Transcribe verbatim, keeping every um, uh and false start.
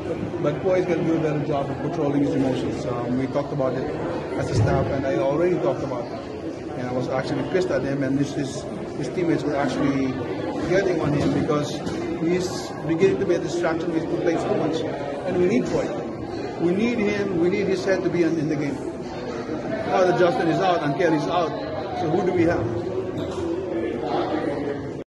But Poy is going to do a better job of controlling his emotions. Um, we talked about it as a staff, and I already talked about it. And I was actually pissed at him, and his, his, his teammates were actually getting on him because he's beginning to be a distraction. He's playing so much, and we need Poy. We need him. We need his head to be in, in the game. Now that Justin is out and Kelly's out, so who do we have?